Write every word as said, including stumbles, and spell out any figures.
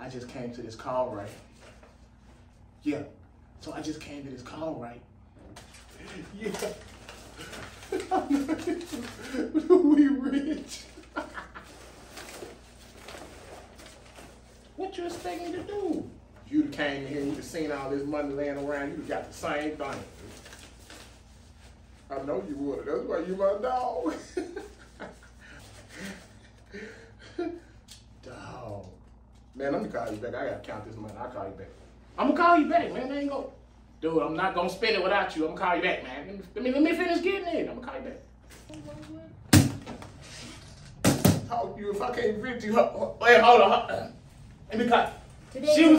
I just came to this call, right? Yeah. So I just came to this call, right? Yeah. We rich. What you expect me to do? You'd have came in here, you'd have seen all this money laying around, you'd have got the same thing. I know you would. That's why you my dog. Dog. Man, let me call you back. I gotta count this money. I'll call you back. I'm gonna call you back, man. I ain't gonna. Dude, I'm not gonna spend it without you. I'm gonna call you back, man. Let me let me, let me finish getting it. I'm gonna call you back. Talk to you if I can't reach you. Wait, hold on. Let me call. She was